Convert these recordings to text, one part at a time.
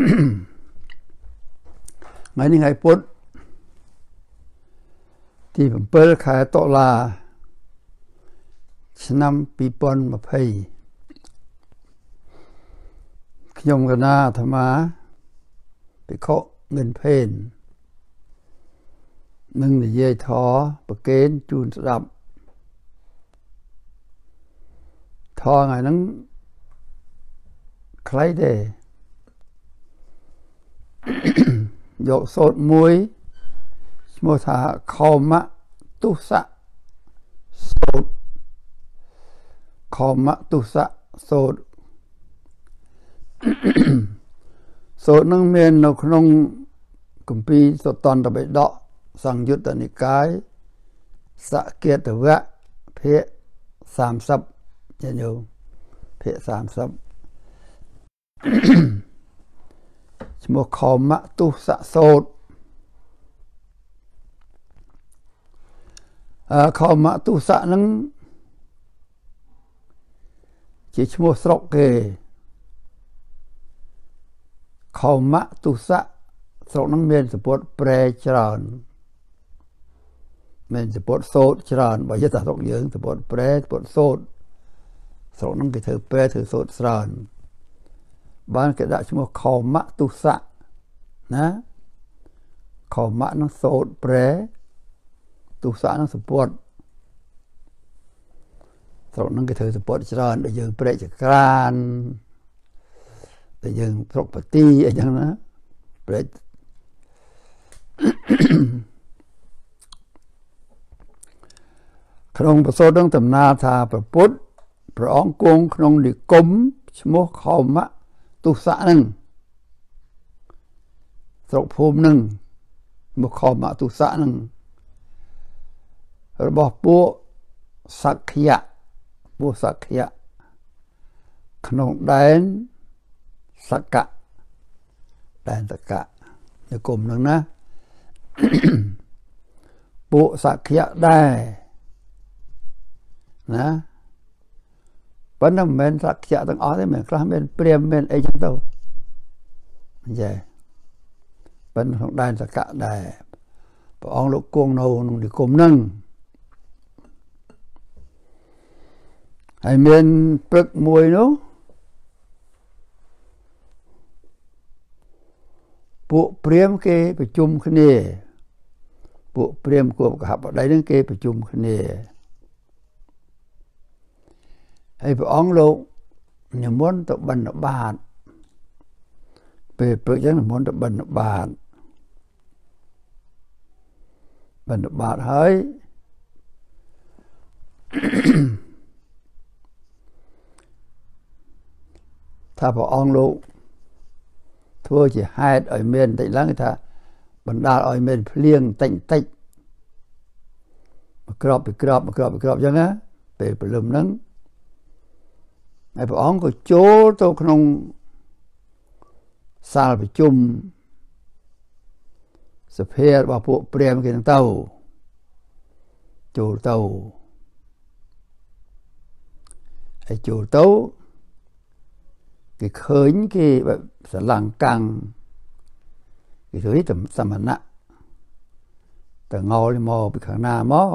ngàyนี้ngàyพุธที่ผมเปิดขายโตลาឆ្នាំ 2020 ខ្ញុំកណាអាត្មាភិក្ខុเงินเพนនឹងនិយាយធម៌ប្រកេនជូនស្ដាប់ធម៌ថ្ងៃហ្នឹងខ្លីទេយកសូត្រមួយឈ្មោះថាខោមទុសៈសូត្រខោមទុសៈសូត្រសូត្រនឹងមាននៅក្នុងគម្ពីរសតន្តបិដកសង្យុត្តនិកាយសកេតវៈភាគ30ញញោមភាគ30ឈ្មោះខោមទុសៈសូត្រខោមទុសៈនឹងជាឈ្មោះស្រុកគេខោមទុសៈស្រុកនឹងមានសពុតប្រែច្រើនមានសពុតសូត្រច្រើនបើយថាស្រុកយើងសពុតប្រែសពុតសូត្រស្រុកនឹងគេធ្វើប្រែធ្វើសូត្រច្រើនបានគេដាក់ឈ្មោះខោមទុសៈណាខោមនឹងសូត្រប្រែទុសៈនឹងសពុតស្រុកនឹងគេធ្វើសពុតច្រើនដូចយើងប្រែចក្រានតែយើងស្រុកបទីអីចឹងណាប្រែក្នុងប្រសូតនឹងដំណាលថាព្រះពុទ្ធព្រះអង្គគង់ក្នុងនិគមឈ្មោះខោមទុសៈនឹងស្រុកភូមិនឹងឈ្មោះខោមទុសៈនឹងរបស់ពួកសក្យៈក្នុងដែនសកៈដែនសកៈនិគមនឹងណាពួកសក្យៈដែរណាប៉ុន្តែមិនមែនសក្យៈទាំងអស់ទេមែនខ្លះមានព្រាហ្មណ៍មានអីចឹងទៅអញ្ចឹងប៉ុន្តែក្នុងដែនសកៈដែរព្រះអង្គលោកគង់នៅក្នុងនិគមហ្នឹងហើយមានព្រឹកមួយនោះពួកព្រាហ្មណ៍គេប្រជុំគ្នាពួកព្រាហ្មណ៍គួបកហបតីនឹងគេប្រជុំគ្នាហើយព្រះអង្គលោកនិមន្តទៅបិណ្ឌបាតពេលព្រឹកចឹងនិមន្តទៅបិណ្ឌបាតហើយថាព្រះអង្គលោកធ្វើជាហេតុឲ្យមានតិចឡើងថាបណ្ដាលឲ្យមានភ្លៀងតិចមកក្របចឹងណាពេលព្រលឹមហ្នឹងហើយព្រះអង្គក៏ចូលទៅក្នុងសាលប្រជុំសភារបស់ពួកព្រាហ្មណ៍គេហ្នឹងទៅចូលទៅហើយចូលទៅគេឃើញគេแบบសលង្កាំងគេធ្វើតែសមណៈតែងោលមកពីខាងណាមក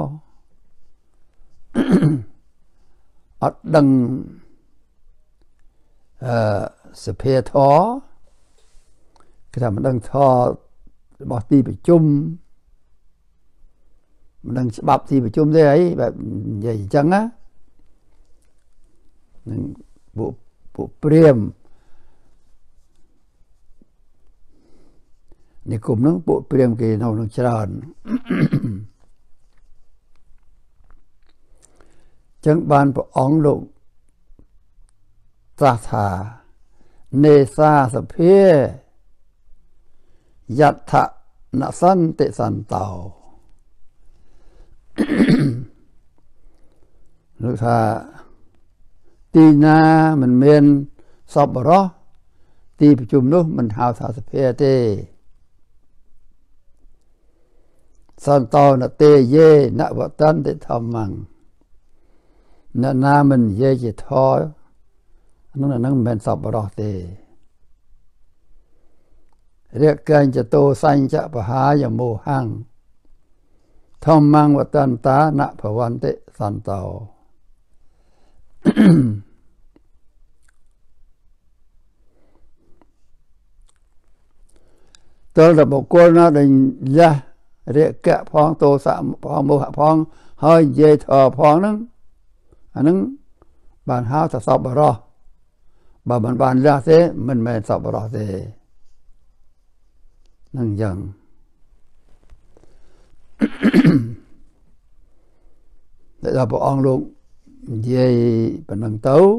អត់ដឹងសភាធរគេថាមិនដឹងធររបស់ទីប្រជុំមិនដឹងច្បាប់ទីប្រជុំទេអីបែបនិយាយអញ្ចឹងណានឹងពួកព្រាហ្មណ៍និគមនឹងពួកព្រាហ្មណ៍គេនៅនឹងច្រើនចឹងបានព្រះអង្គលោកត្រាស់ថានេសាសភាយដ្ឋនសន្តិសន្តោលោកថាទីណាមិនមានសពរោះទីប្រជុំនោះមិនហៅថាសភាទេសន្តោនតេយេនវតន្តិធម្មងអ្នកណាមិននិយាយជាធម៌នោះមិនមែនសពរោះទេ អเรียกกันจะโตสัญจะปหายโมหังธรรมังวัตันตานะภวันติสันโตตัวระบบกลน่ะได้ยะเรียกแกะพองโตสะพองโมหะพองเฮ้ยเยทอพองนั้นอันนั้นบานห้าวจะสอบบรอบานละเสมันไม่สอบบรอเสนั่งยังแต่เราบอกองลูกเย่เป็นนังเต้า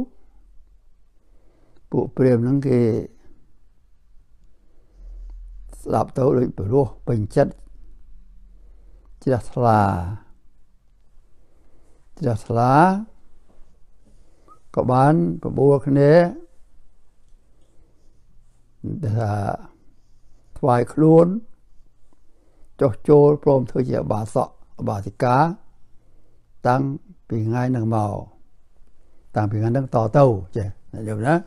ปุเปรียมนั่งกี่สลับเต้าเลยไปรู้เป็นจัดจิตสลาก็บ้านปะบัวคนนี้แต่ถวายครูนโจพร้อมเธอจะบาสะบาสิกาตั้งปีง่ายนังเมาตั้งปีง่ายนังต่อเต้าเจ้เดี๋ยวนะ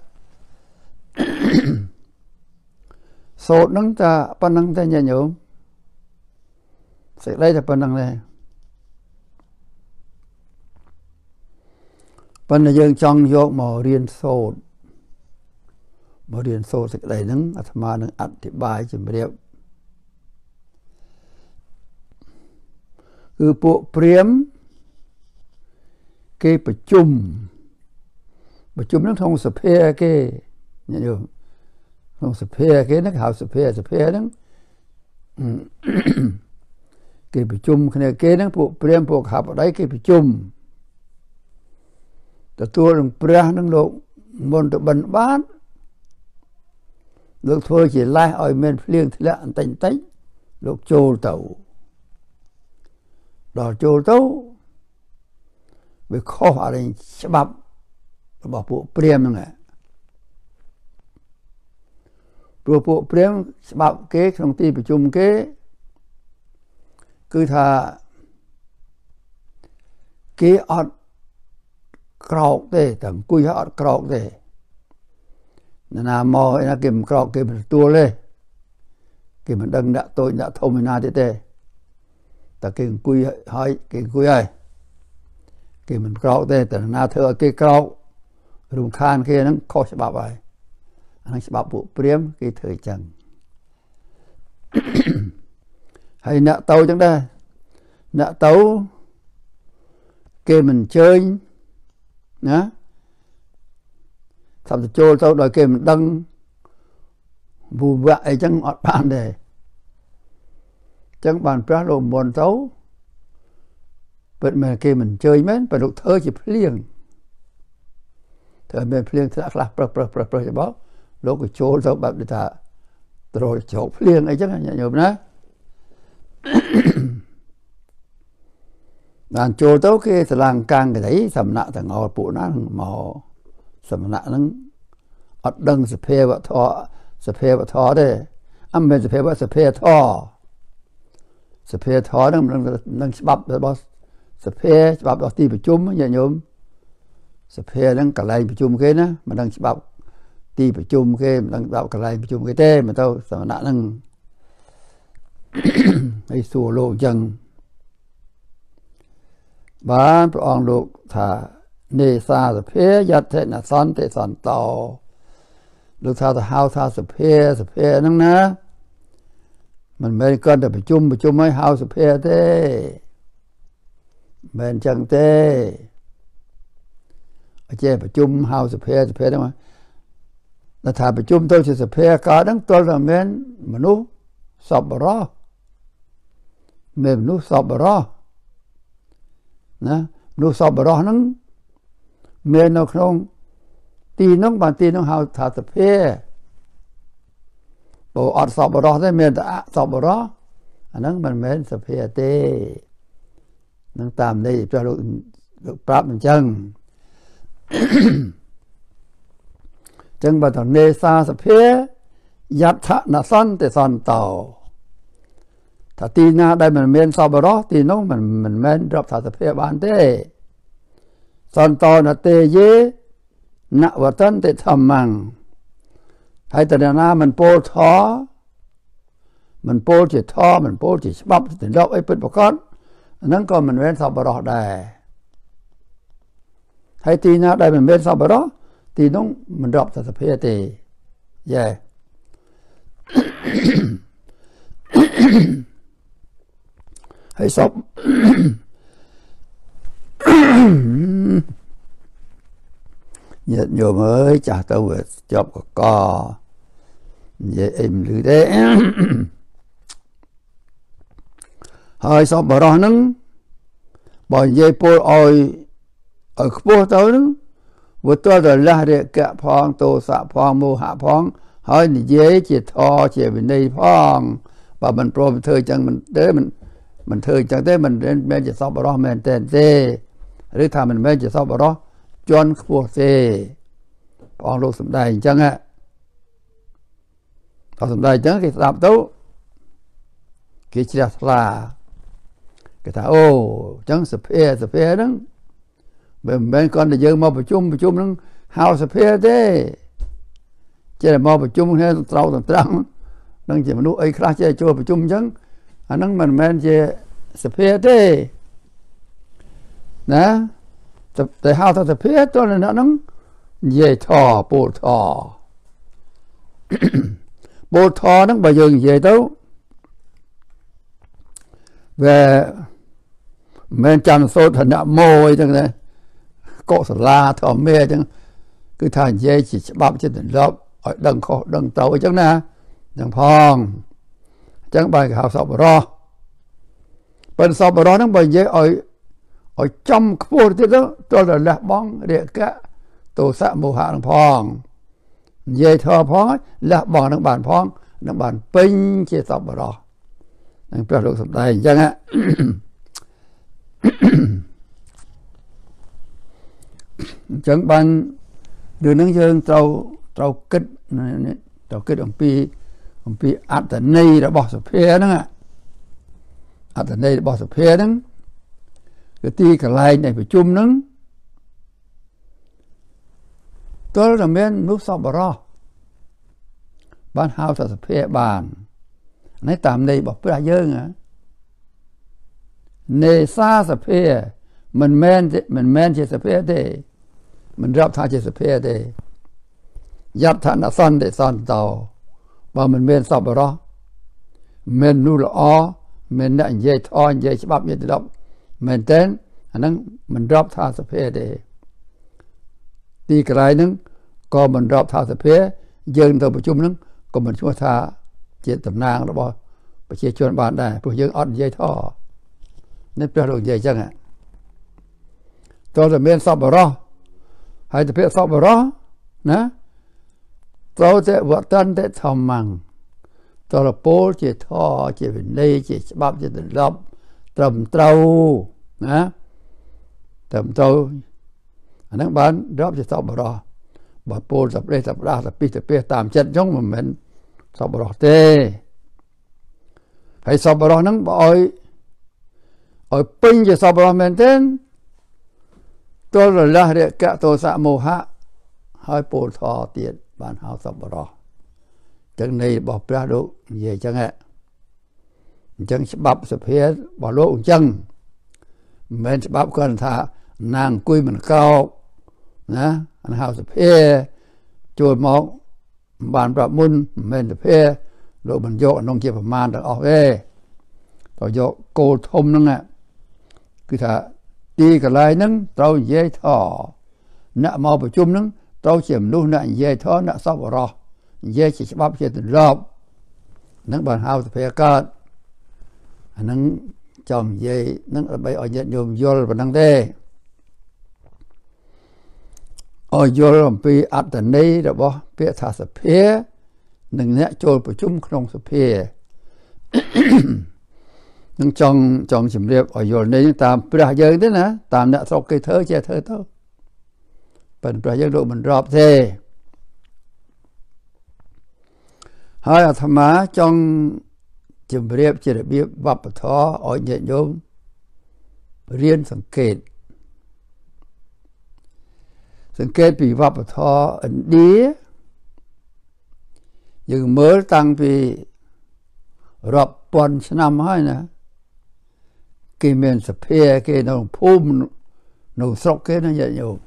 โสดนังจะปนังแต่ยันอยู่เสร็จได้จะปนังเลยปัญญายังจังยกมาเรียนโสดเสร็จได้นั้นอาตมานึงอธิบายจนเรียบคือพวกเปรียมเกประชุมนั้นทงสเปียเกเนี่ยอยู่ทงสเปียเกนักข่าวสเปียนั้นเกประชุมคะแนนเกนั้นพวกเปรียมพวกขับได้เกประชุมแต่ตัวหลวงเปรียนั่งโลกบนตะบันบ้านโลกทั่วchỉไล่อ้อยเมนเลี้ยงทีละอันเต็งโลกโจเต่าดอกโจเต้าไปข้ออะไรฉบับบอกพวกเปรียมนั่นแหละพวกเปรียมฉบับเก๊ของตีประชุมเก๊คือถ้าเก๊อดกรอกเต้แต่กุยอดกรอกเต้นามอไอ้นักเก็บกรอกเก็บตัวเลยเก็บมันดังดะตัวดะทมนาเต้แต่เก่งกุยหอยเก่งกุยไอ้เก่งมันกรอกได้แต่นาเธอเก่งกรอกรุมคานเก่งนั้นข้อฉบับไปอันนั้นฉบับปุเปรียมเก่งเธอจังให้เนาะเตาจังได้เนาะเตาเก่งมันเชยนะทำจะโจเตาโดยเก่งมันดังบูบะไอ้จังอดปานได้จังบานพระลมบนเต้าเปิดมาเกมันเจยแม่นไปลูกเธอจะเพลียงเธอเป็นเพลียงทักลักเปรจะบอกลูกก็โจเต้าแบบนี้ท่าตรอโจเพลียงไอ้จังอย่างนี้นะงานโจเต้าเกสลางกลางcái đấy sầm nạ thằng ngò phụ nó mò sầm nạ nó ọt đằng sập phê vợ thọ đấy âm bên sập phê thọสเปียทอนั่งฉบับแต่บอกสเปียฉบับดอกตีประชุมอย่างโยมสเปียนั่งกระไรประชุมกันนะมันนั่งฉบับตีประชุมกันนั่งแบบกระไรประชุมกันเต้มันเท่าสมณะนั่งให้สู่โลกจังบ้านพระองค์ลูกถ้าเนซาสเปียยัดเทนะซ้อนเตซ้อนต่อลูกถ้าหาวถ้าสเปียนั่งนะมันไม่ก็แต่ประชุมไม่เฮาสเปียเต้เบนจังเต้เจ้ประชุมเฮาสเปียได้ไหมแต่ถ้าประชุมตัวสเปียก็ดังตัวละเมนมนุษย์สอบบรอเมนมนุษย์สอบบรอนะมนุษย์สอบบรอนั้นเมนนกนงตีน้องบางตีน้องเฮาถ้าสเปียบอกอดสอบบรอได้เมียนสอบบรออันนั้นมันเหม็นสเปียเต้นั่งตามได้จะลูกปรับมันจัง จังบัดเนซาสเปียยัตถะนาซันแต่ซันเต่าถ้าตีนาได้มันเหม็นสอบบรอตีน้องมันเหม็นรับถ้าสเปียบานเต้ซันเต่านาเตเยณวัตันเตธรรมังให้แต่นามันโปทอ mình bố chỉ thọ mình bố chỉ bắp thì đọc ấy bật vào con nâng còn mình bên sau bà đó đây hay tí nào đây mình bên sau bà đó thì nó mình đọc thật sập hết thì yeah hay sắp nhiệt nhiều mới trả tao về chọc của co vậy em lưỡi đấy hơi sắp bà đó nâng bởi dây bố ôi ở bố tao nâng vừa tôi rồi là để cả phong tô xạ phong mô hạ phong hơi thì dễ chỉ thò chỉ bên đây phong và mình pro mình thời chẳng mình tới mình thời chẳng tới mình đến bên chỉ sau đó mình tên thế rồi thà mình bên chỉ sau đó chọn của thế phong lô sầm đầy chẳng ạ phong sầm đầy chẳng cái tạm tấu cái chỉ là cái thà ô chẳng sập hè đó bên con là giờ mauประชุมnó hao sập hè thế chứ là mauประชุมhay trâu trăng nó chỉ mà nuôi ấy khác chứ choประชุมchẳng anh nó mình men chứ sập hè thế nèแต่hao sập hè cho nên nó về thò bộ thò nó bây giờ về đâu về men chăn số thành nạm môi chẳng này có sờ la thò mê chẳng cứ thành dây chỉ bắp trên đỉnh lốp ở đằng khó đằng tàu chẳng na đằng phong chẳng bài hào sọp ro bên sọp ro nó bài dây ở trong phố thế đó cho là lạc bóng để cả tổ xã mù hạ đằng phong dây thò phong lạc bóng đằng bàn pin chia sọp ro đằng bèo được sọp đây chẳng ạ chẳng ban đưa nâng dương trâu kích ông pi ạt tận này đã bỏ sập hè đó ạ ạt tận này đã bỏ sập hè đó cái ti cả lại này phải chum nâng tôi là men núp sau bờ ban hao sập hè bàn này tạm đây bỏ bữa dương à nề xa sập hè mình men chỉ sập hè thế mìnhรับท่าเจสเพเดยับท่านซ่อนได้ซ่อนเตาว่ามันเมนสอบรอเมนนูละอเมนน่ะเยทอนเยฉบับเยตดอกเมนเต้นอันนั้นมันรับท่าสเพเดตีกลายนึงก็มันรับท่าสเพยืนตัวประชุมนึงก็มันชั่วท่าเจตำนางแล้วบ่ประชาชนบ้านได้พวกยืนออดเยท่อนี่เป็นเรื่องใหญ่จังอ่ะตัวเมนสอบรอhay tập sắp vào đó nè tôi sẽ vợ tân sẽ thầm măng tôi là bố chỉ thọ chỉ bên đây chỉ bắp chỉ từng lấp tầm trâu nè tầm trâu anh đang bán đáp chỉ sắp vào đó bà bố tập đây tập ra tập pi tạm chân giống mà mình sắp vào đó tê hay sắp vào đó nắng bội ở pin chỉ sắp vào đó mình tên tôi là la để cả tổ xã mô hạ hai bộ thọ tiền bàn hào sập bờ chẳng này bỏ ra độ về chẳng ạ chẳng bắp sập hết bỏ lỗ chẳng mình bắp còn thà nàng cùi mình cao nè anh hào sập hết chui máu bàn bắp mun mình sập hết độ mình vô nông nghiệpประมาณđược rồi vô cô thôm nữa ạ cứ thà đi cái lại nâng tao dễ thọ nợ mauประชุม nâng tao chìm luôn nợ dễ thọ nợ sắp vào rồi dễ chỉ bắp chỉ từng lọp nâng bàn hao phải cạn nâng chồng dễ nâng ở bây ở nhận nhôm vô và nâng đê ở vô làm pi ắt tận đây đó bỏ pi thả sập phía nâng nè trôiประชุม không sập phía nhưng trong chìm riệp ở vô này tạm bây giờ thế nè tạm đã sau cái thơ che thơ thôi phần bây giờ độ mình rọp thế hai là tham má trong chìm riệp chỉ để biết vấp thọ ở nhẹ nhõm riêngสังเกตbị vấp thọ ẩn đĩa nhưng mới tăng vì រាប់ពាន់ឆ្នាំហើយណាគេមានសភាគេនៅភូមិនៅស្រុកគេណាញាតិញោម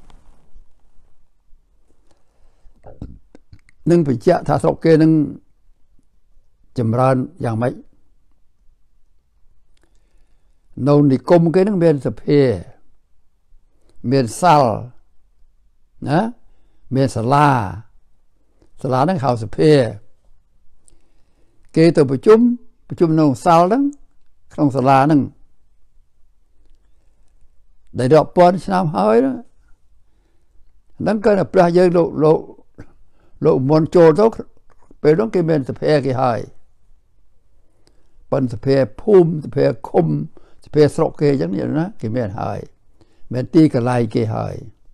នឹងបញ្ជាក់ថាស្រុកគេនឹងចម្រើនយ៉ាងម៉េចនៅនិគមគេនឹងមានសភាមានសាលណាមានសាលានឹងហៅសភាគេទៅប្រជុំក្នុងសាលហ្នឹងក្នុងសាលាហ្នឹងដែលរាប់ពាន់ឆ្នាំហើយហ្នឹងក៏ព្រះយើងលោកមុនចូលទៅពេលនោះគេមានសភាគេហើយប៉ុន្តែសភាភូមិសភាឃុំសភាស្រុកគេអញ្ចឹងណាគេមានហើយមានទីកន្លែងគេហើយ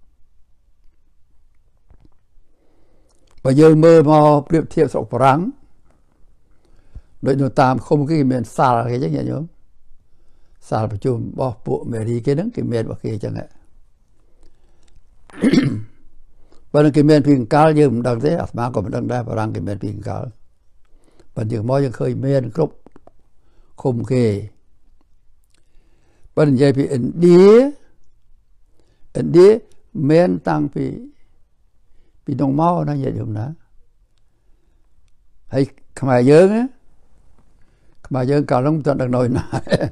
បើយើងមើលមកប្រៀបធៀបស្រុកបារាំងដូចនៅតាមឃុំគេមានសាលគេអញ្ចឹងញាតិញោមសាលប្រជុំរបស់ពួកអមេរិកគេហ្នឹងគេមានរបស់គេអញ្ចឹងបើគេមានពីអង្កលយើងមិនដឹងទេអាត្មាក៏មិនដឹងដែរបារាំងគេមានពីអង្កលបើយើងមកយើងឃើញមានគ្រប់ឃុំគេបើនិយាយពីឥណ្ឌាមានតាំងពីនងមកណាញាតិញោមណាហើយខ្មែរយើងកាលនោះមិនដឹងនៅណា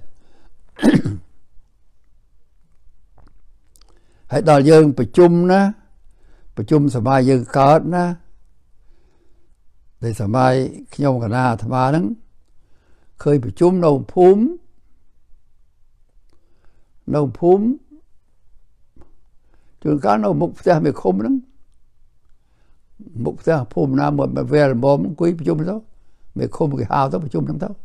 ហើយដល់យើងប្រជុំណាប្រជុំសម័យយើងកើតណាในសម័យខ្ញុំកណាអាត្មាហ្នឹងឃើញប្រជុំនៅភូមិជួនកាលនៅមុខផ្ទះមេឃុំហ្នឹងមុខផ្ទះភូមិណាមួយវេលមុំអង្គុយប្រជុំទៅមេឃុំគេហៅទៅប្រជុំហ្នឹងទៅ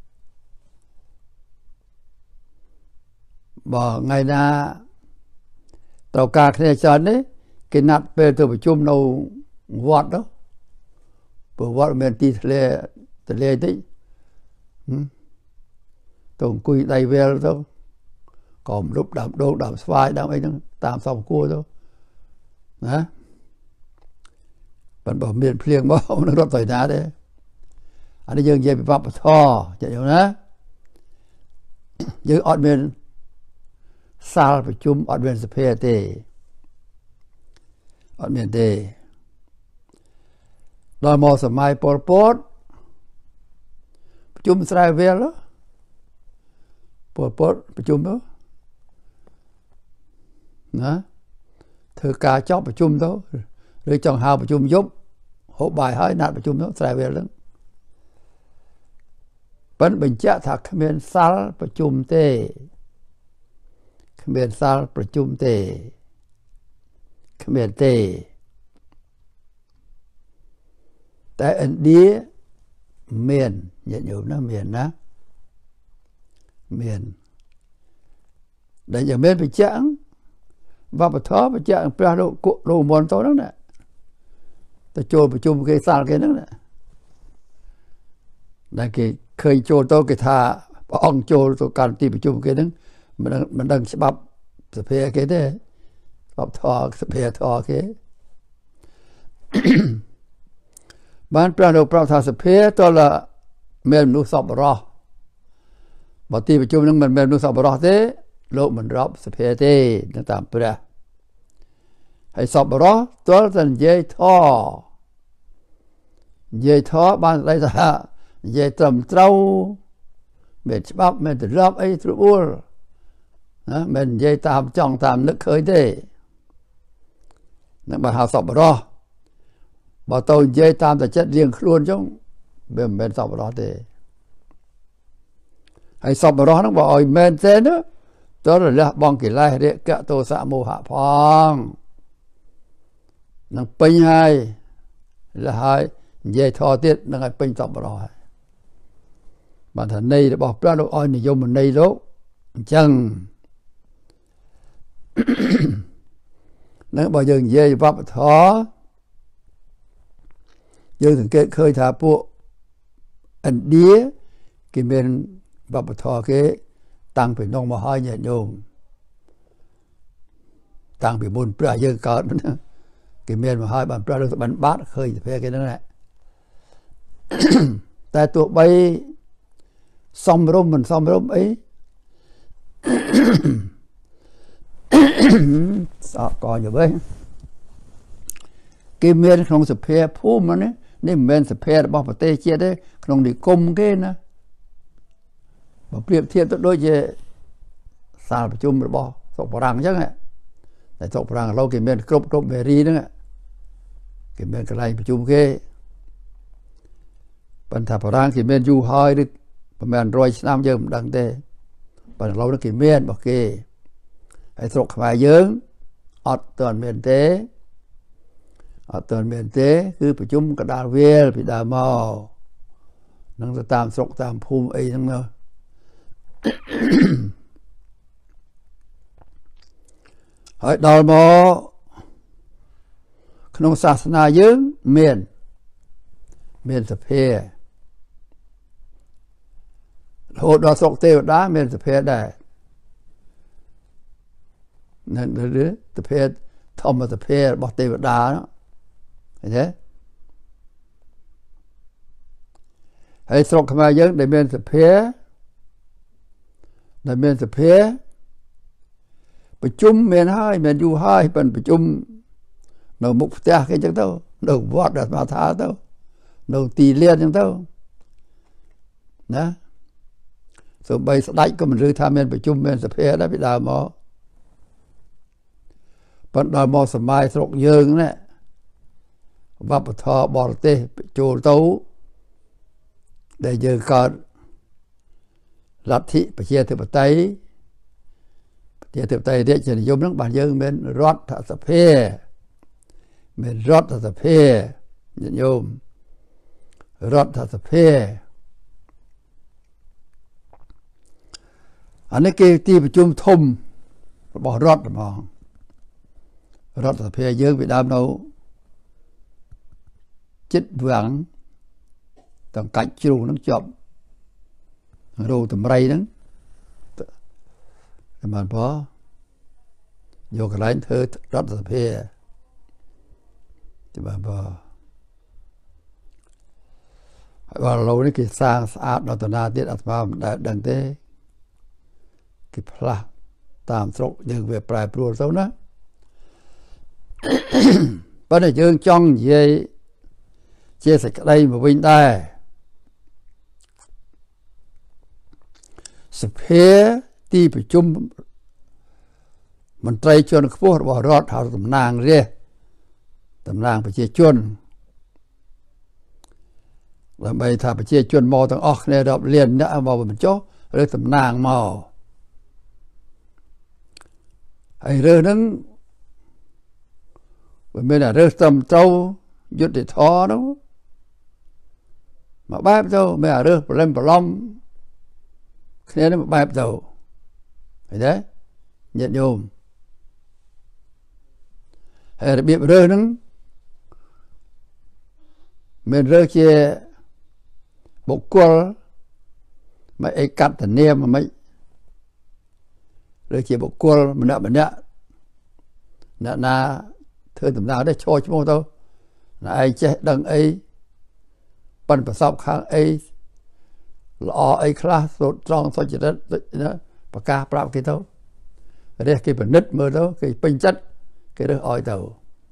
បើថ្ងៃណាត្រូវការគ្នាច្រើននេះគេណាត់ពេលទៅប្រជុំនៅវត្តទៅព្រោះវត្តមានទីធ្លាតិចទៅអង្គុយដៃវេលទៅក៏មលុបដើមដូងដើមស្វាយដើមអីហ្នឹងតាមសមគួរទៅណាប៉ុន្តែបើមានភ្លៀងមកនឹងរត់ទៅណាទេអានេះយើងនិយាយពីវប្បធម៌ចា៎ណាយើងអត់មានសាលប្រជុំអត់មានសភាទេអត់មានទេដល់មកសម័យប៉ុលពតប្រជុំស្រាយវេលប៉ុលពតប្រជុំទៅណាធ្វើការចប់ប្រជុំទៅឬចង់ហៅប្រជុំយប់ហូបបាយហើយណាត់ប្រជុំទៅស្រាយវេលហ្នឹងប៉ុន្តែបញ្ជាក់ថាគ្មានសាលប្រជុំទេគ្មានសាលប្រជុំទេគ្មានទេតែឥណ្ឌាមានញាតិញោមណាមានណាមានដែលយ៉ាងមានបញ្ជាក់វប្បធម៌បញ្ជាក់ព្រះលោកមន្តទៅហ្នឹងណាទៅចូលប្រជុំគេសាលគេហ្នឹងណាដែលគេឃើញចូលទៅគេថាព្រះអង្គចូលទៅកាន់ទីប្រជុំគេហ្នឹងមិនដឹងច្បាប់សភាគេទេច្បាប់ធម៌សភាធម៌គេបានព្រះលោកប្រាប់ថាសភាតលមានមនុស្សសប្បុរសបើទីប្រជុំហ្នឹងមិនមានមនុស្សសប្បុរសទេលោកមិនរាប់សភាទេតាមព្រះហើយសប្បុរសតលតែនិយាយធម៌បានស្ដីថានិយាយត្រឹមត្រូវមានច្បាប់មានទម្លាប់អីត្រួតណាមិននិយាយតាមចង់តាមនឹកឃើញទេនឹងបើហៅសប្បុរសបើទៅនិយាយតាមតែចិត្តរៀងខ្លួនចឹងវាមិនមែនសប្បុរសទេហើយសប្បុរសហ្នឹងបើឲ្យមែនទេណាតើលះបងកិលេសរាគៈទោសៈមោហៈផងនឹងពេញហើយលះហើយនិយាយធម៌ទៀតនឹងឲ្យពេញសប្បុរសហើយបានថាន័យរបស់ព្រះលោកឲ្យនិយមន័យលោកអញ្ចឹងនឹងបើយើងនិយាយវប្បធម៌យើងសង្កេតឃើញថាពួកឥណ្ឌាគេមានវប្បធម៌គេតាំងពីនោះមកហើយញាតិញោមតាំងពីមុនព្រះយើងកើតគេមានមកហើយបានព្រះលោកបានបាត់ឃើញសភាគេហ្នឹងតែទោះបី xong rôm mình xong rôm ấy sao có như vậy cái miền không sập hè phù mà nè nên miền sập hè bao bát tê chia đấy không đi cung cái nè mà เปรียบ เทียบ ដូចជា សាលប្រជុំ របស់ សុកបរាំង អញ្ចឹង តែ សុកបរាំង ឥឡូវ គេ មាន គ្រប់វេរី ហ្នឹង គេ មាន កន្លែង ប្រជុំ គេ ប៉ុន្តែ បរាំង គេ មាន យូរ ហើយ ឬ ប្រហែល 100 ឆ្នាំ យើង មិន ដឹង ទេ ប៉ុន្តែ ឥឡូវ នេះ គេ មាន របស់ គេ ហើយ ស្រុក ខ្មែរ យើង អត់ ទាន់ មាន ទេ អត់ ទាន់ មាន ទេ គឺ ប្រជុំ កណ្ដាល វាល ពី ដើម មក នឹង ទៅ តាម ស្រុក តាម ភូមិ អី ហ្នឹង ទៅ ហើយដល់មកក្នុងសាសនាយើងមានសភារហូតដល់ស្រុកទេវតាមានសភាដែរนั่นឬសភាធម្មសភារបស់ទេវតាឃើញទេហើយស្រុកខ្មែរយើងដែលមានសភាប្រជុំមានហើយមានយូរហើយប៉ុន្តែប្រជុំនៅមុខផ្ទះគេអញ្ចឹងទៅនៅវត្តដែលមកថាទៅនៅទីលានអញ្ចឹងទៅណាសូម្បីស្ដេចក៏មិនឮថាមានប្រជុំមានសភាដែរពីដើមមកប៉ុន្តែដល់មកសម័យស្រុកយើងណាវប្បធម៌បរទេសចូលទៅដែលយើងកើតលទ្ធិប្រជាធិបតេយ្យរាជនិយមហ្នឹងបានយើងមានរដ្ឋសភាមានរដ្ឋសភានិយមរដ្ឋសភាអានេះគេទីប្រជុំធំរបស់រដ្ឋហ្មងរដ្ឋសភាយើងពីដើមនៅចិត្តវាំងទាំងកាច់ជ្រូកហ្នឹងជាប់រូតម្រៃហ្នឹងតែបានបើយកកន្លែងធ្វើរដ្ឋសភាតែបានបើហើយឥឡូវនេះគេសាងស្អាតដល់តាណាទៀតអាត្មាមិនដែលដឹងទេគេផ្លាស់តាមស្រុកយើងវាប្រែប្រួលទៅណាប៉ុន្តែយើងចង់និយាយជាសេចក្តីមកវិញដែរសភាទីប្រជុំមន្ត្រីជាន់ខ្ពស់របស់រដ្ឋហៅតំណាងរាស្ត្រតំណាងប្រជាជនដើម្បីថាប្រជាជនមកទាំងអស់គ្នារាប់លានអ្នកមកបញ្ចុះឬតំណាងមកហើយរើសហ្នឹងវាមានតែរើសត្រឹមត្រូវយុត្តិធម៌នោះមកបែបទៅមានតែរើសប្រឡំគ្នានេះមកបែបទៅឃើញទេញាតិញោមហើយរបៀបរើសហ្នឹងមានរើសជាបុគ្គលមិនអីកាត់ធានាមិនរើសជាបុគ្គលម្នាក់អ្នកណាធ្វើដំណើរនេះឈរឈ្មោះទៅឯងចេះដឹងអីប៉ិនប្រសពខាងអីល្អអីខ្លះសូត្រត្រង់សុចរិតណាប្រកាសប្រាប់គេទៅរះគេពិនិត្យមើលទៅគេពេញចិត្តគេរើសឲ្យទៅ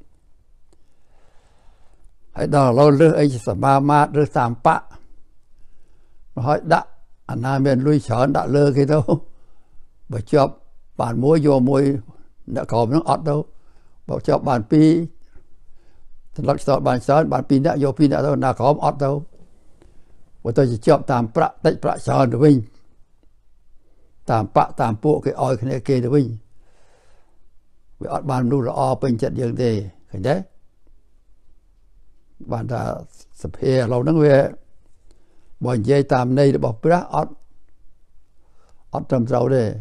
ហើយដល់ឥឡូវរើសអីសមាមាត្ររើសតាមបកមកឲ្យដាក់អាណាមានលុយច្រើនដាក់លើគេទៅបើជាប់បានមួយយកមួយអ្នកក្រមហ្នឹងអត់ទៅបើជាប់បានពីរត្រឡប់ស្ទើរបានច្រើនបានពីរអ្នកយកពីរអ្នកទៅអ្នកក្រមអត់ទៅបើទៅជាប់តាមប្រាក់តិចប្រាក់ច្រើនទៅវិញតាមបកតាមពួកគេឲ្យគ្នាគេទៅវិញវាអត់បានមនុស្សល្អពេញចិត្តយើងទេឃើញទេបានថាសភាឥឡូវហ្នឹងវាបើនិយាយតាមន័យរបស់ព្រះអត់ត្រឹមត្រូវទេ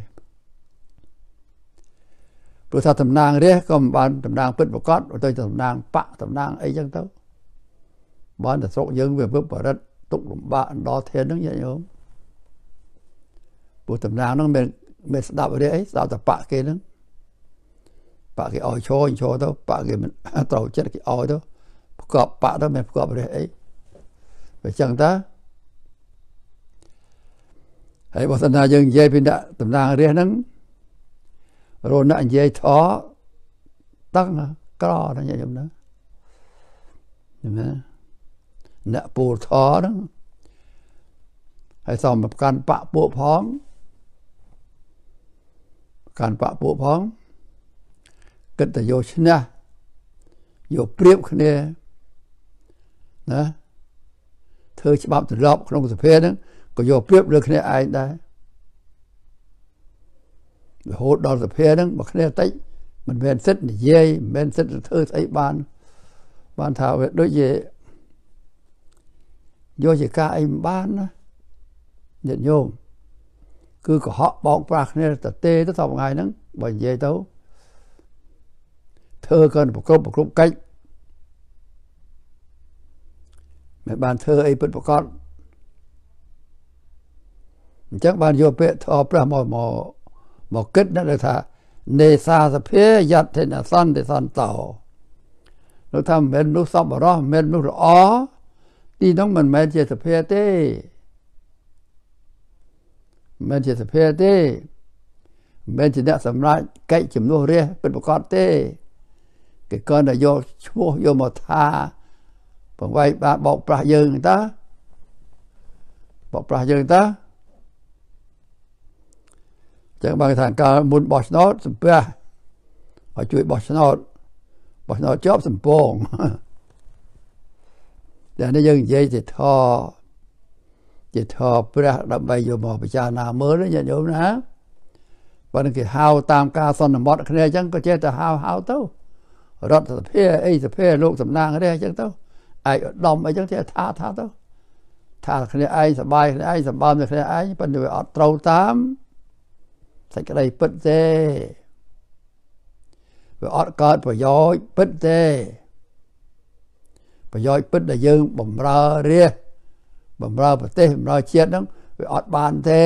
ព្រោះថាតំណាងរាស្ត្រក៏មិនបានតំណាងពិតប្រកបទៅតំណាងបកតំណាងអីចឹងទៅបានតែស្រុកយើងវាវិបរិតទុកលំបាកដល់ធានហ្នឹងញាតិញោមព្រោះតំណាងហ្នឹងមានស្ដាប់រឿងអីស្ដាប់តែបកគេហ្នឹងបកគេឲ្យឈរទៅបកគេមិនត្រូវចិត្តគេឲ្យទៅប្រកបបកទៅមានប្រកបរឿងអីវាចឹងតាហើយបើសិនណាយើងនិយាយពីដាក់តំណាងរាស្ត្រហ្នឹងរននិយាយថតឹងក្រណាញញុំណាអ្នកពូលថហ្នឹងហើយសមប្រកាន់បកពួកផងកាន់បកពួកផងគិតតែយកឈ្នះយកព្រៀបគ្នាណាធ្វើច្បាប់ទម្លាប់ក្នុងសភាហ្នឹងក៏យកព្រៀបលើគ្នាឯងដែររហូតដល់សភាហ្នឹងបើគ្នាតិចមិនមែនសិទ្ធិនិយាយមិនមែនសិទ្ធិធ្វើស្អីបានថាវាដូចជាយកជាការអីមិនបានណាញាតិញោមគឺកុហកបោកប្រាស់គ្នាទៅទេទៅសពថ្ងៃហ្នឹងបើនិយាយទៅធ្វើក៏ប្រគ្រប់កិច្ចមិនបានធ្វើអីពិតប្រាកដអញ្ចឹងបានយកពាក្យធម៌ព្រះមកគិតណាថានេសាសភាយត្តេនសន្តិសន្តោនោះថាមិនមែនមនុស្សសប្បុរសមិនមែនមនុស្សល្អទីនោះមិនមែនជាសភាទេមិនមែនជាសភាទេមិនមែនជាអ្នកសម្រាប់កិច្ចជំនួសរាជពិតប្រាកដទេគេគ្រាន់តែយកឈ្មោះយកមកថាបង្វែកបានបោកប្រាស់យើងតាបោកប្រាស់យើងតាចឹងបានថាកាលមុនបោះឆ្នោតសំពះឲ្យជួយបោះឆ្នោតជាប់សំពងតែនេះយើងនិយាយជាធព្រះដើម្បីយកមកពិចារណាមើលញាតិញោមណាបើគេហៅតាមការសន្មត់គ្នាអញ្ចឹងក៏ចេះតែហៅទៅរដ្ឋសភាអីសភាលោកតំណាងរាស្ត្រអញ្ចឹងទៅឯកឧត្តមអីចឹងចេះថាទៅថាគ្នាឯងសប្បាយគ្នាឯងសម្បើមគ្នាឯងប៉ុន្តែវាអត់ត្រូវតាមសេចក្តីពិតទេវាអត់កើតប្រយោជន៍ពិតទេប្រយោជន៍ពិតដែលយើងបំរើរាស្ត្របម្រើប្រទេសបម្រើជាតិហ្នឹងវាអត់បានទេ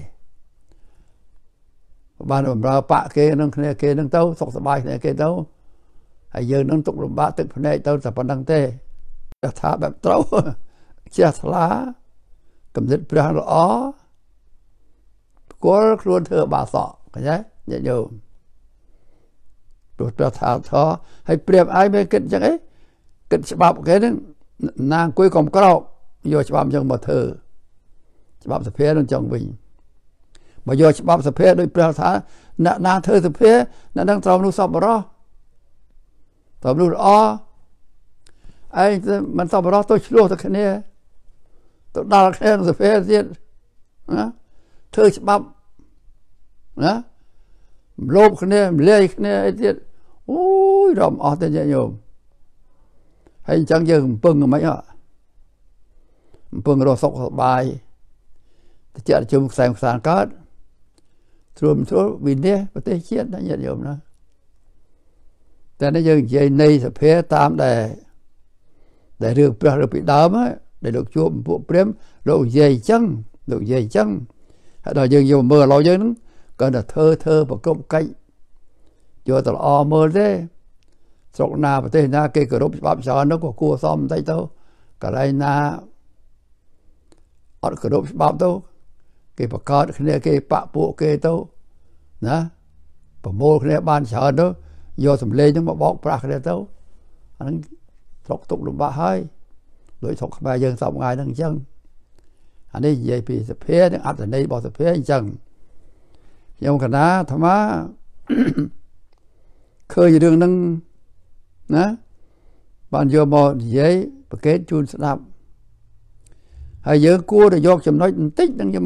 បានបម្រើបាក់គេនឹងគ្នាគេនឹងទៅសុខសប្បាយគ្នាគេទៅហើយយើងនឹងទុកលំបាកទឹកភ្នែកទៅតែប៉ុណ្្នឹងទេថាបែបត្រូវជ្រះថ្លាកំណត់ព្រះល្អគល់ខ្លួនធ្វើបាសក់ឃើញទេញាតិញោមព្រោះព្រះថាថឲ្យព្រៀបឯងមិនគិតអញ្ចឹងអីគិតច្បាប់គេហ្នឹងណាអង្គុយកុំក្រោកយកច្បាប់អញ្ចឹងមកធ្វើច្បាប់សភានឹងចង់វិញបើយកច្បាប់សភាដោយព្រះថាអ្នកណាធ្វើសភាអ្នកនឹងត្រូវមនុស្សសប្បុរសត្រូវមនុស្សល្អឯងមិនសប្បុរសទៅឆ្លោះទៅគ្នាទៅដល់គ្នាក្នុងសភាទៀតណាធ្វើច្បាប់ណាលោភគ្នាម្លាយគ្នាអីទៀតអូយរំអស់ទៅញាតិញោមហើយអញ្ចឹងយើងកំពុងមិនហ៎កំពុងរស់សុខសប្បាយតិចជុំខ្សែខ្សានកើតត្រួមវិនិច្ឆ័យប្រទេសជាតិណាញាតិញោមណាតែនេះយើងនិយាយនៃសភាតាមដែលរឿងព្រះឬពីដើមដែលលោកជួបពួកព្រាហ្មណ៍លោកនិយាយអញ្ចឹងហើយដល់យើងយកមើលឲ្យយើងហ្នឹងគាត់តែធ្វើប្រកបកិច្ចយកទៅល្អមើលទេស្រុកណាប្រទេសណាគេគោរពច្បាប់ច្រើននោះក៏គួរសមបន្តិចទៅកន្លែងណាអត់គោរពច្បាប់ទៅគេបង្កើតគ្នាគេបាក់ពួកគេទៅណាប្រមូលគ្នាបានច្រើនទៅយកសម្លេងហ្នឹងមកបោកប្រាស់គ្នាទៅអាហ្នឹងស្រុកទុកលំបាកហើយដោយស្រុកខ្មែរយើងសពថ្ងៃហ្នឹងអញ្ចឹងអានេះនិយាយពីសភានិងអត្ថន័យរបស់សភាអញ្ចឹងខ្ញុំកណាអាត្មាឃើញរឿងហ្នឹងណាបានយកមកនិយាយប្រកេតជូនស្ដាប់ហើយយើងគួរតែយកចំណុចបន្តិចហ្នឹងយក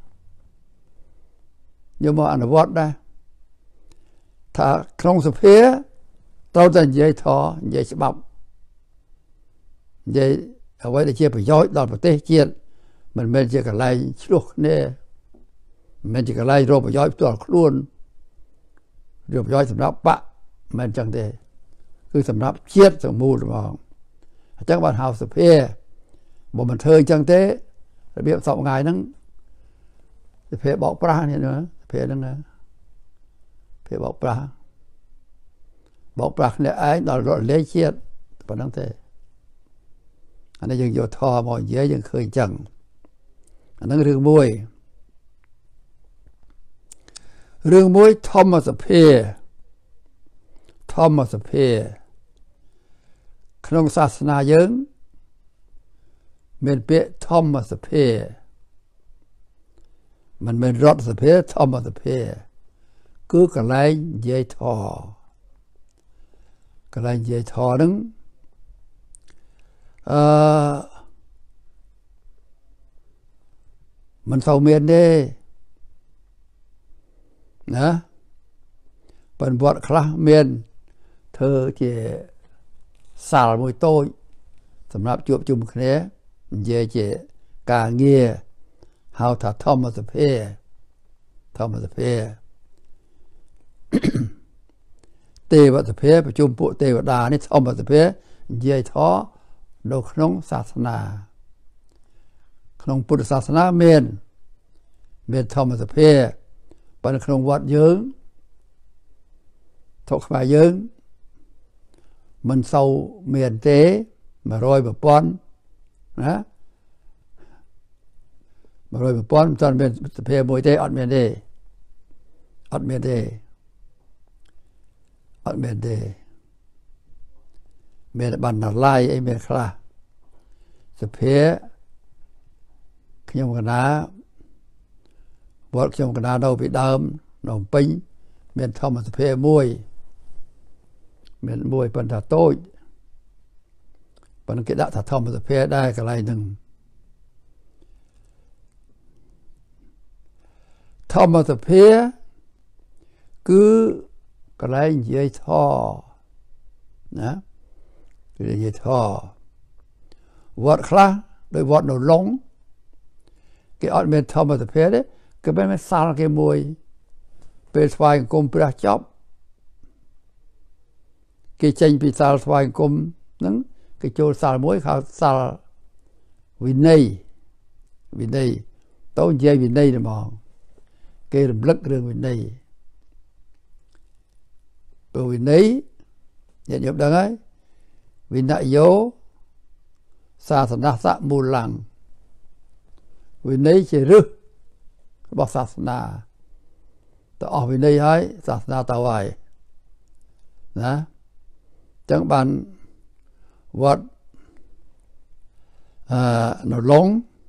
មកអនុវត្តដែរថាក្នុងសភាត្រូវតែនិយាយនិយាយច្បាប់និយាយអ្វីដែលជាប្រយោជន៍ដល់ប្រទេសជាតិមិនមែនជាកន្លែងឆ្លោះគ្នាមិនមែនជាកន្លែងរកប្រយោជន៍ផ្ទាល់ខ្លួនរកប្រយោជន៍សម្រាប់បកមិនអញ្ចឹងទេគឺសម្រាប់ជាតិទាំងមូលហ្មងអញ្ចឹងបានហៅសភាបើមិនធ្វើអញ្ចឹងទេរបៀបសពថ្ងៃហ្នឹងសភាបោកប្រាស់នេះណាសភាហ្នឹងណាសភាបោកប្រាស់គ្នាឯងដល់រកលេខជាតិប៉ុណ្ណឹងទេអានេះយើងយកធម៌មកនិយាយយើងឃើញអញ្ចឹងអាហ្នឹងរឿងមួយ rừng muối Thomas Appear không sát na dưỡng mình biết Thomas Appear mình rót Appear Thomas Appear cứ cái này dây thò đứng mình sâu miền đi nè phần vọt khá miền thơ chỉ xào mùi tôi sầm nạp chuột chùm khné về chỉ cả nghe how to Thomas Appear tê vật Appearประชุมปุเทวดานี่ Thomas Appear เย่ท้อโดขนงศาสนาขนงพุทธศาสนาเมนThomas Appear ปันขนงวัดเยิงถกมาเยิงมันเศร้าเมียนเต้มารอยแบบป้อนนะมารอยแบบป้อนตอนเป็นเพลมวยเต้อดเมียนเมียนบันนาไล่ไอเมียนคลาสเพขยมกันนะบทขยมกันนะเราไปเดิมหนองปิ้งเมียนทอมสเพมวยเมียนมวยปันถาโต้ปันกิดะถาทอมสเพได้กับอะไรหนึ่งทอมสเพคือกระไรเยี่ยท่อนะคือเยี่ยท่อวัดคลาโดยวัดหนูลงcái ọt miền thâm ở tập đấy cái bên sao cái mùi về xoay cùng bữa chóp cái tranh bị sao xoay cùng nắng cái chỗ sao muối khảo sao vì này tao dây vì này mà cái làm lắc đường vì này vì này nhận nhập đó ấy vì nại dấu xa thành ra xã mù lăng vì này chỉ rưบอกศาสนาแต่ออกไปได้ให้ศาสนาตาไว้นะจังบันวัดหนลง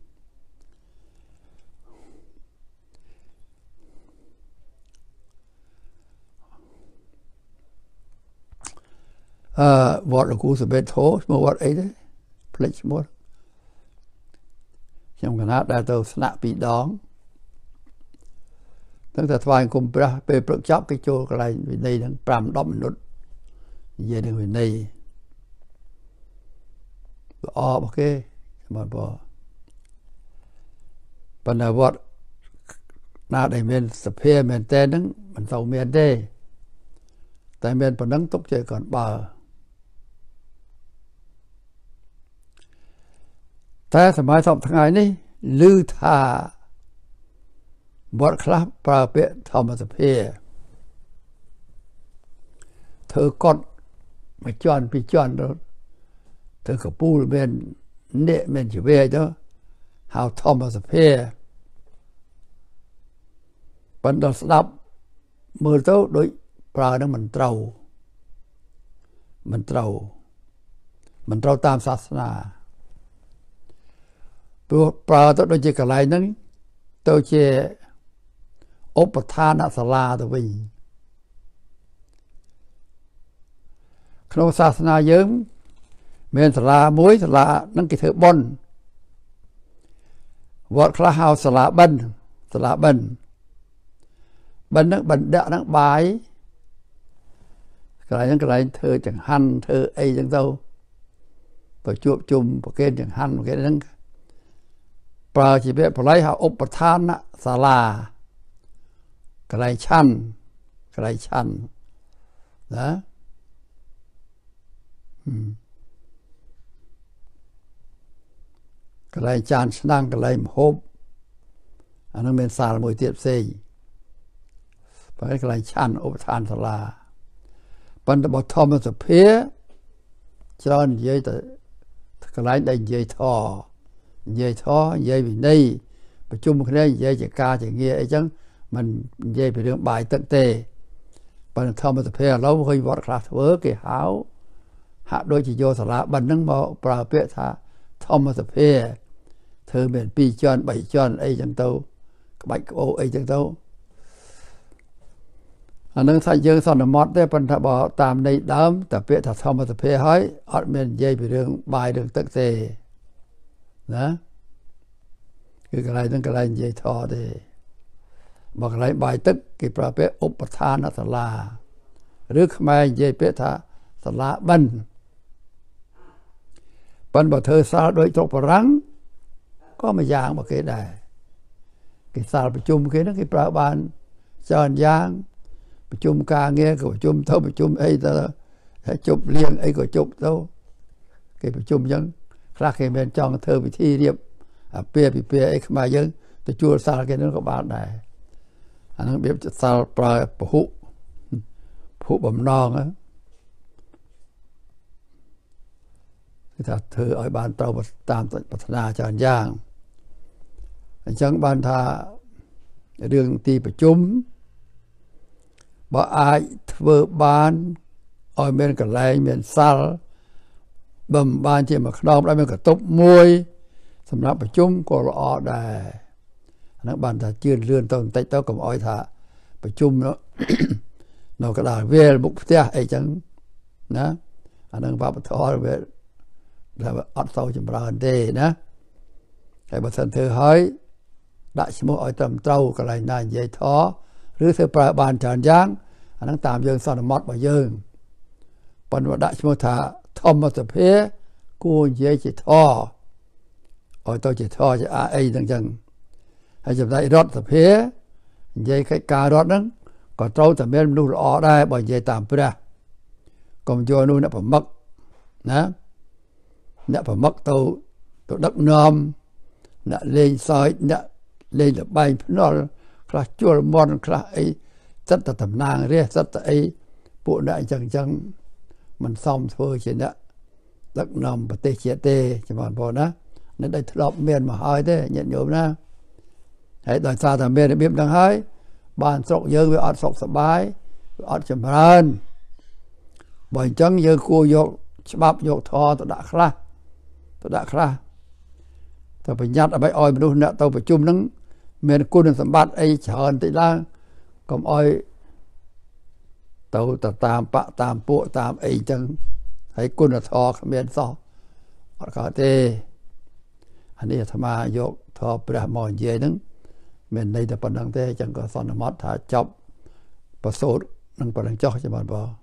วัดหลวงปู่สมเด็จโตสมัยวัดไอ้เด้พลิกหมดtrongคณะได้ตัวสนะปีดองตั้งแต่ทวายกุมปราไปปลุกจับcái chỗ cái này vì đây đang pram đom nút về đường vì đây ok mà bỏปัญหาวัดน่าได้เมนสเปียเมนเต้นึงมันเศร้าเมนได้แต่เมนปนังตกใจก่อนบ่าแต่สมัยสอบทั้งไงนี่ลือท่าบทครับปราเปะทอมสเพเธอกดมาจอนไปจอนแล้วเธอกับปูเมนเนะเมนจีเวเจ้าหาวทอมสเพปันดสดับมือเต้าโดยปลานั้นมันเตาตามศาสนาปลาเต้าโดยเจกอะไรนั้นเต้าเจอุปทานศาลาตัววิ่งขนมศาสนาเยิ้มเมนศาลามวยศาลานั่งกิเถบอนวัดคลาฮาวศาลาบันนั่งบันเดานั่งบายอะไรนั่งอะไรเธอจังหันเธอไอจังเต้าปะจวบจุ่มปะเกณฑ์จังหันปะเกณฑ์นั่งปลาจีเบะปลายหาอุปทานศาลากระไรชั้นนะกระไรจานนั่งกระไรมหบอันนั้นเป็นสารมวยเทียบเซยไปกระไรชั้นอุปทานศาลาปันตบทอมสเพจอนเย่แต่กระไรได้เย่ท่อเย่วินัยประชุมคณะเย่จะกาจะเงี้ยไอ้จัง mình dây về đường bài tận tề bằng thầm một phê lâu hơi vọt khá thớ cái háo hạ đôi chỉ vô sả bằng nâng màu bà biết thà thầm một phê thơ miền pi chọn bảy chọn ấy chẳng tâu bạch ô ấy chẳng tâu nâng thay dương son là mót đấy bằng thà bỏ tạm này đám tập biết thà thầm một phê hỏi ở miền dây về đường bài đường tận tề đó cái này nâng cái này dây thò đi bằng lại bài tức cái bà biết ốp thà nó thật là rước mai dây biết thà thật là bần bảo thơ sao đôi chọc rắn có mà dạng một cái này cái saoประชุมcái nó cái bà ban chọn giangประชุม ca nghe củaประชุมthâuประชุมấy ta chụp liên ấy của chụp đâu cáiประชุมdân khác cái bên trong thơ bị thi điệp bia ấy mà dân tôi chua sao cái nó có bạn này anh biết sao bà phụ bầm non á thì thơ ở ban tàu tamปัฒนาจารย่างจังบ้านทาเรื่องที่ประชุมบ่อายเวอร์บานอ้อยเมียนกับไรเมียนซัลบ่มบานที่มาขนมแล้วเมียนกับตบมวยสำหรับประชุมก็รอได้นักบ้านทาจืดเลื่อนต้นเตะโต๊ะกับอ้อยทาประชุมเนาะเราก็ได้เวลบุกเสียไอ้จังนะอันนั้นพระปฐมเวลแล้วอัดเสาจำราญเดนะไอ้บัตรเธอหายได้สมมติอ้อยตำเต้ากับไรนายใหญ่ท้อหรือเธอปราบานจานย่างอันนั้นตามยังสอนมอดมายังปันว่าได้สมมติถ้าทอมมาสเพกูใหญ่จะท้ออ้อยตัวจะท้อจะไอ้จังให้จำได้รถสเพใหญ่ใครการถนั้นก็เต้าแต่เมื่อมันดูออกได้บ่ใหญ่ตามไปได้ก็มันโยนนู่นนะผมมักนะnè phải mất tàu đất nôm nè lên soi nè lên là bay nó là chua mòn là ấy rất là tầm nàng đấy rất là ấy bộ đại chẳng mình xong thôi chỉ nè đất nôm và tê chia tê chỉ còn bỏ đó nên đây lọp miền mà hơi thế nhận nhộm na hãy đòi xa thằng miền để biết đang hơi bàn sọc dơ với ọt sọc sập bái ọt chầm hơn bởi chẳng dơ cua dọc bắp dọc thò tôi đã khá tôi đã khá tôi phải nhặt ở bãi oi mà đâu nè tôi phải chung nắng miền quân sầm bát ấy chờ tị la còn oi tôi tạm bạ tạm bộ tạm ấy chẳng thấy quân là thò miền so họ có thế anh ấy tham gia vô thò bữa mòn về nắng miền đây là phần đăng thế chẳng có son mót thả chọc và số năng phần đăng cho bạn vào